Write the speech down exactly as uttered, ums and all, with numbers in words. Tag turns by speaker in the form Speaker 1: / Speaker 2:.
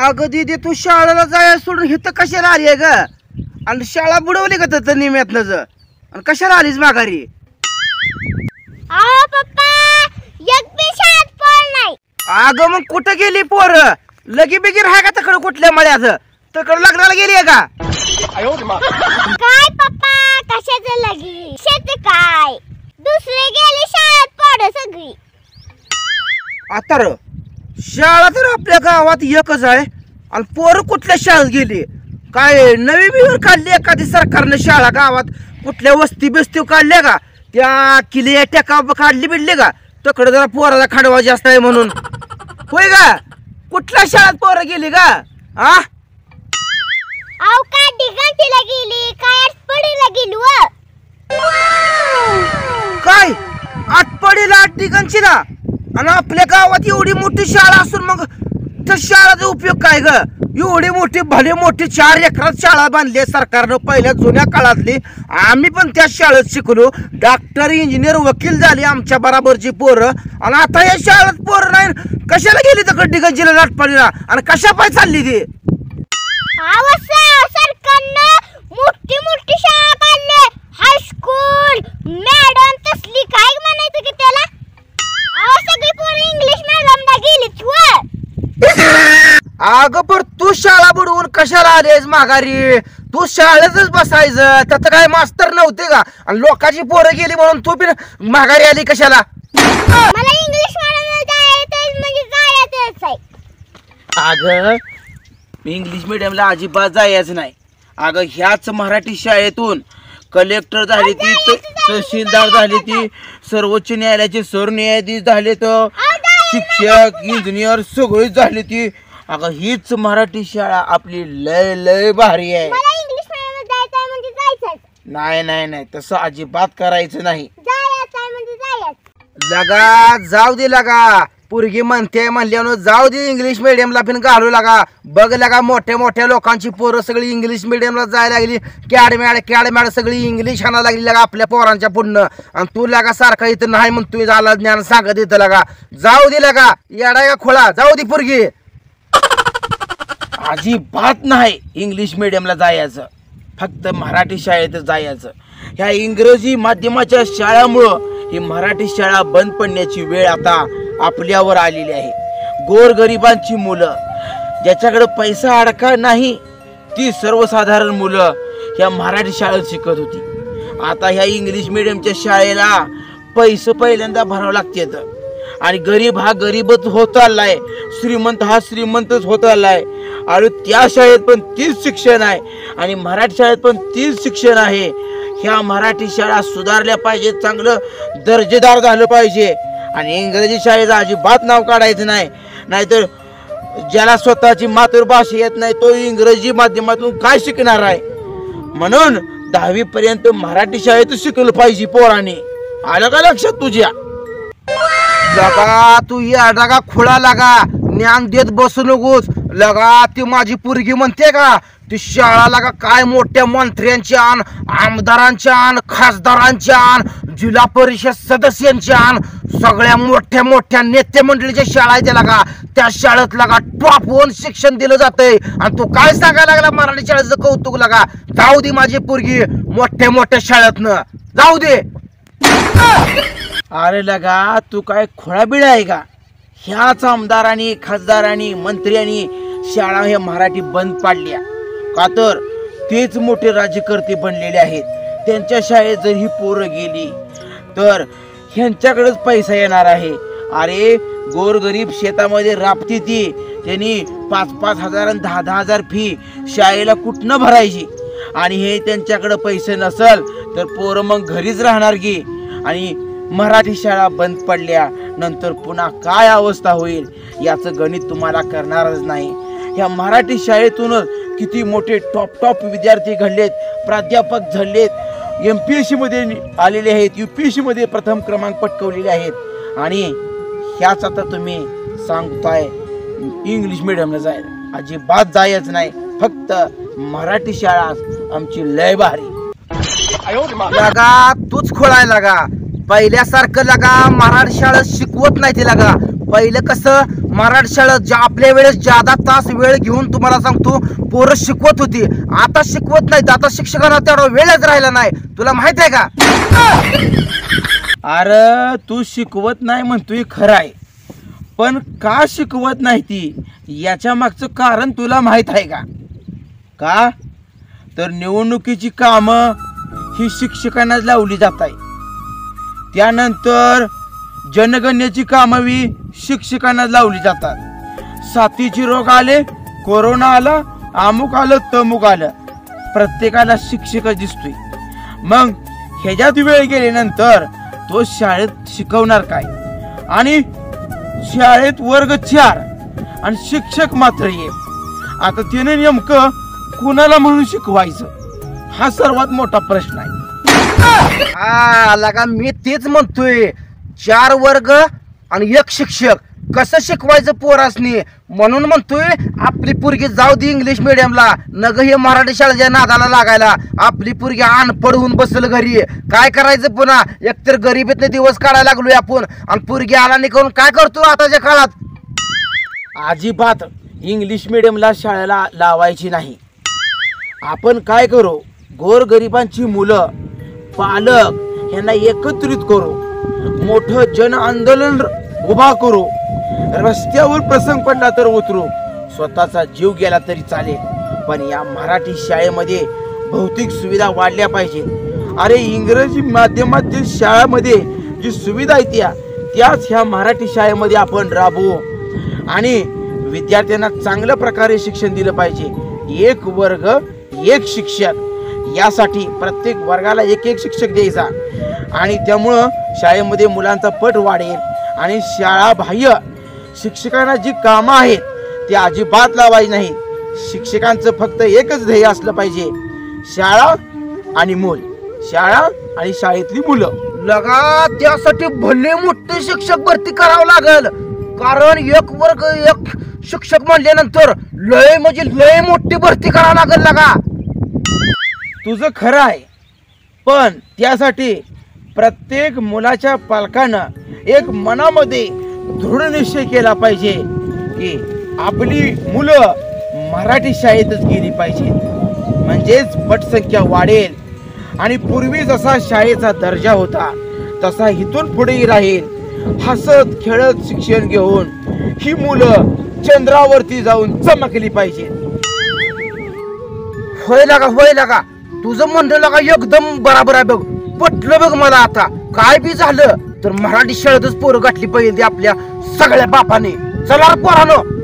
Speaker 1: अगं दीदी तू शाळेला जायला सोडून इथं कशाला आली आहे ग? आणि शाळा बुडवली का तर निम्यातनं ज आणि कशाला आलीस माघारी?
Speaker 2: अहो पप्पा एक बी शाळेत पोर नाही.
Speaker 1: अगं मग कुठं गेली पोर? लगी बिगी राहा का तकडं कुठल्या मळ्यात? तकडं लग्नाला गेली आहे का?
Speaker 2: काय पप्पा कशाचं लगी शेती काय दुसरे गेली शाळेत पोर सगळी.
Speaker 1: आता र शाळा तर आपल्या गावात एकच आहे आणि पोर कुठल्या शाळेत गेली? काय नवी बिवर काढली एखादी सरकारने शाळा गावात? कुठल्या वस्ती बिस्ती काढल्या का? त्या किल्ल्या टेका काढली बिडली का? तकडे जरा पोराला खांडवा जास्त आहे म्हणून होय का? कुठल्या शाळेत पोरं गेली का? आ
Speaker 2: अहो काय डिगंटीला गेली काय आठपडीला गेली व?
Speaker 1: काय आठपडीला आठ ठिकाणचीला? आणि आपल्या गावात एवढी मोठी शाळा असून मग त्या शाळेचा उपयोग काय ग? एवढी मोठी भले मोठी चार एकरात शाळा बांधली सरकारनं पहिल्या जुन्या काळातली. आम्ही पण त्या शाळेत शिकलो, डॉक्टर इंजिनियर वकील झाली आमच्या बराबरची पोरं. आणि आता या शाळेत पोरं नाही. कशाला गेली तर गड्डीगंजीला लाटपाडीला आणि कशा पाय चालली ती?
Speaker 2: सरकारनं मोठी मोठी शाळा काढली, हायस्कूल मॅडम तसली काय म्हणायचं की त्याला? अहो सगळी पोरं इंग्लिश मॅडमला गेलीत व.
Speaker 1: अगं पर तू शाळा बुडवून कशाला आलीस माघारी? तू शाळेतच बसायचं, त्यात काय मास्तर नव्हते का? आणि लोकांची पोरं गेली म्हणून तू पण माघारी आली कशाला?
Speaker 2: मला इंग्लिश मॅडमला जायचं म्हणजे जायचंच आहे.
Speaker 1: अगं इंग्लिश मिडियमला अजिबात जायचं नाही. अगं ह्याच मराठी शाळेतून कलेक्टर झाली ती, तहसीलदार झाली ती, सर्वोच्च न्यायालयाचे सरन्यायाधीश झाले, तर शिक्षक इंजिनियर सगळीच झाली ती. अगं हीच मराठी शाळा आपली लय लय भारी आहे.
Speaker 2: मला इंग्लिश मॅडमला जायचं म्हणजे जायचंच.
Speaker 1: नाही नाही नाही तसं अजिबात करायचं नाही.
Speaker 2: जायचं म्हणजे जायचं.
Speaker 1: लगा जाऊ दे लगा, पोरगी म्हणते म्हणल्यानं जाऊ दे इंग्लिश मिडियमला पण घालू लागा. बघ लगा मोठ्या मोठ्या लोकांची पोरं सगळी इंग्लिश मिडियमला जायला लागली. कॅडमॅड कॅडमॅड सगळी इंग्लिश आणायला लागली लगा आपल्या पोरांच्या पुढनं. आणि तू लगा सारखा इथं नाही म्हणतोय झाला ज्ञान सांगत येतं लगा. जाऊ दे लगा येडा का खोळा, जाऊ दे पोरगी. अजिबात नाही इंग्लिश मिडियमला जायचं, फक्त मराठी शाळेतच जायचं. ह्या इंग्रजी माध्यमाच्या शाळामुळं ही मराठी शाळा बंद पडण्याची वेळ आता आपल्यावर आलेली आहे. गोरगरिबांची मुलं ज्याच्याकडे पैसा अडका नाही ती सर्वसाधारण मुलं ह्या मराठी शाळेत शिकत होती. आता ह्या इंग्लिश मिडियमच्या शाळेला पैसे पहिल्यांदा भरावं लागतात. आणि गरीब हा गरीबच होत चाललाय, श्रीमंत हा श्रीमंतच होत चाललाय. आणि त्या शाळेत पण तीच शिक्षण आहे आणि मराठी शाळेत पण तीच शिक्षण आहे. ह्या मराठी शाळा सुधारल्या पाहिजेत, चांगलं दर्जेदार झालं पाहिजे. आणि इंग्रजी शाळेचं अजिबात नाव काढायचं नाही. नाहीतर ज्याला स्वतःची मातृभाषा येत नाही तो इंग्रजी माध्यमातून काय शिकणार आहे? म्हणून दहावी पर्यंत मराठी शाळेतच शिकलं पाहिजे पोरांनी. आलं का लक्षात तुझ्या? लगा तू या लगा खुळा लागा, ज्ञान देत बसू नकोस लगा. ती माझी पोरगी म्हणते का ती शाळा लागा काय मोठ्या मंत्र्यांच्या आण, आमदारांच्या आण, खासदारांच्या आण, जिल्हा परिषद सदस्यांच्या आण, सगळ्या मोठ्या मोठ्या नेते मंडळीच्या शाळा आहे त्या लागा. त्या शाळेत लागा टॉप वन शिक्षण दिलं जातंय. आणि तू काय सांगायला लागला मराठी शाळेचं कौतुक लागा? जाऊ दे माझी पोरगी मोठ्या मोठ्या शाळेतनं जाऊ दे. अरे लगा तू काय खोळाबिळा आहे का? ह्याच आमदारांनी खासदारांनी मंत्र्यांनी शाळा ह्या मराठी बंद पाडल्या का? तर तेच मोठे राज्यकर्ते बनलेले आहेत. त्यांच्या शाळेत जर ही पोरं गेली तर ह्यांच्याकडेच पैसा येणार आहे. अरे गोरगरीब शेतामध्ये राबती ती, त्यांनी पाच पाच हजार आणि दहा दहा हजार फी शाळेला कुठनं भरायची? आणि हे त्यांच्याकडे पैसे नसल तर पोरं मग घरीच राहणार की. आणि मराठी शाळा बंद पडल्या नंतर पुन्हा काय अवस्था होईल याचं गणित तुम्हाला करणारच नाही. ह्या मराठी शाळेतूनच किती मोठे टॉप टॉप विद्यार्थी घडलेत, प्राध्यापक झालेत, एम पी एस सी मध्ये आलेले आहेत, यू पी एस सी मध्ये प्रथम क्रमांक पटकवलेले आहेत. आणि ह्याच आता तुम्ही सांगताय इंग्लिश मिडियमला जायला? अजिबात जायचं नाही, फक्त मराठी शाळा आमची लय भारी. लगा तूच खोळाय लगा. पहिल्यासारखं लगा मराठी शाळा शिकवत नाही ते लगा. पहिलं कसं मराठी शाळेत ज्या आपल्या वेळेस जादा तास वेळ घेऊन तुम्हाला सांगतो पोरं शिकवत होती, आता शिकवत नाहीत. आता शिक्षकांना तेवढा वेळच राहिला नाही. तुला माहित आहे का? अरे तू शिकवत नाही म्हणतोय खरं आहे, पण का शिकवत नाही ती याच्या मागचं कारण तुला माहित आहे का? का तर निवडणुकीची कामं ही शिक्षकांनाच लावली जात आहे. त्यानंतर जनगणनेची कामं ही शिक्षकांनाच लावली जातात. साथीचे रोग आले, कोरोना आला, अमुक आलं तमुक आलं, प्रत्येकाला शिक्षकच दिसतोय. मग ह्याच्यात वेळ गेल्यानंतर तो शाळेत शिकवणार काय? आणि शाळेत वर्ग चार आणि शिक्षक मात्र एक. आता तिने नेमकं कुणाला म्हणून शिकवायचं हा सर्वात मोठा प्रश्न आहे. हा लगा मी तेच म्हणतोय, चार वर्ग आणि एक शिक्षक कसं शिकवायचं पोरासनी? म्हणून म्हणतोय आपली पोरगी जाऊ दे इंग्लिश मिडियमला, नग हे मराठी शाळेच्या नादाला लागायला. आपली पोरगी अनपढ होऊन बसल घरी, काय करायचं पुन्हा? एकतर गरिबीतले दिवस काढायला लागलोय आपण, आणि पोरगी आला निघून काय करतो आताच्या काळात? अजिबात इंग्लिश मिडियमला शाळेला लावायची नाही. आपण काय करू, गोरगरिबांची मुलं पालक यांना एकत्रित करू, मोठं जन आंदोलन उभा करू, रस्त्यावर प्रसंग पडला तर उतरू, स्वतःचा जीव गेला तरी चालेल, पण या मराठी शाळेमध्ये भौतिक सुविधा वाढल्या पाहिजेत. अरे इंग्रजी माध्यमातील शाळेमध्ये जी सुविधा आहे त्या त्याच ह्या मराठी शाळेमध्ये आपण राबवू आणि विद्यार्थ्यांना चांगल्या प्रकारे शिक्षण दिलं पाहिजे. एक वर्ग एक शिक्षक, यासाठी प्रत्येक वर्गाला एक एक शिक्षक द्यायचा, आणि त्यामुळं शाळेमध्ये मुलांचा पट वाढेल. आणि शाळा बाह्य शिक्षकांना जी कामं आहेत ती अजिबात लावायची नाही. शिक्षकांचं फक्त एकच ध्येय असलं पाहिजे, शाळा आणि मूल, शाळा आणि शाळेतली मुलं. लगा त्यासाठी भले मोठे शिक्षक भरती करावं लागेल, कारण एक वर्ग एक शिक्षक म्हणल्यानंतर लय म्हणजे लय मोठी भरती करावं लागेल. लगा तुझं खरं आहे, पण त्यासाठी प्रत्येक मुलाच्या पालकानं एक मनामध्ये दृढ निश्चय केला पाहिजे की आपली मुलं मराठी शाळेतच गेली पाहिजे, म्हणजेच पटसंख्या वाढेल. आणि पूर्वी जसा शाळेचा दर्जा होता तसा इथून पुढेही राहील. हसत खेळत शिक्षण घेऊन ही मुलं चंद्रावरती जाऊन चमकली पाहिजे. होय लागा होय लागा तुझं म्हणलं लागा एकदम बराबर आहे बघ, पटलं बघ मला. आता काय बी झालं तर मराठी शाळेतच पोरं गाठली पाहिजे आपल्या सगळ्या बापाने. चला पोरानो